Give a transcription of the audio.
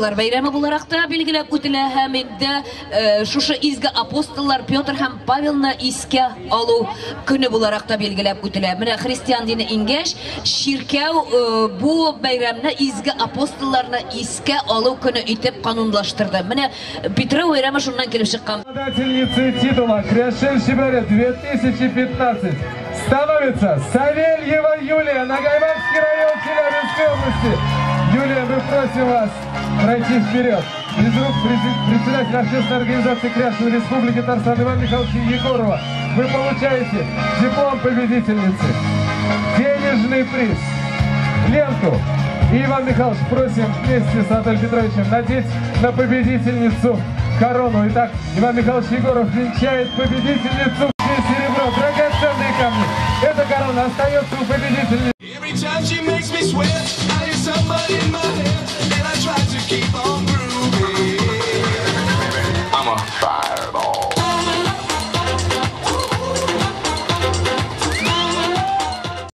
Апостоллар бәйрәме буларак та билгеләп үтелә һәм инде шушы изге апостоллар Петр һәм Павелны искә алу көне буларак та билгеләп үтелә. Менә христиан дине ингәш, ширкәү бу бәйрәмне изге апостолларны искә алу көне итеп канунлаштырды. Менә Петр бәйрәме шуннан килеп чыккан. Обладательницей титула «Кряшенщий барет» 2015 становится Савельева Юлия, Нагайванский район Челябинской области. Юлия, мы просим вас пройти вперед. Из рук председателя общественной организации Кряшин Республики Татарстан Ивана Михайловича Егорова вы получаете диплом победительницы, денежный приз, ленту. И, Иван Михайлович, просим вместе с Анатолием Петровичем надеть на победительницу корону. Итак, Иван Михайлович Егоров венчает победительницу в серебро. Драгоценные камни. Эта корона остается у победительницы.